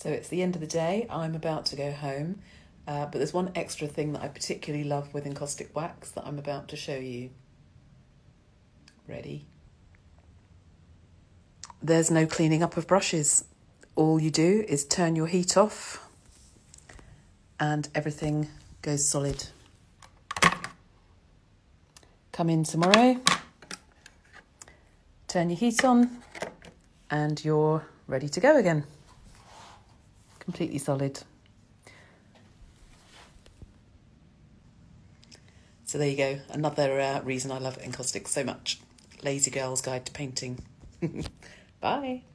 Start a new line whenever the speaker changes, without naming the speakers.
So it's the end of the day. I'm about to go home. But there's one extra thing that I particularly love with Encaustic Wax that I'm about to show you. Ready? There's no cleaning up of brushes. All you do is turn your heat off and everything goes solid. Come in tomorrow, turn your heat on, and you're ready to go again. Completely solid. So there you go, another reason I love Encaustic so much. Lazy Girl's Guide to Painting. Bye.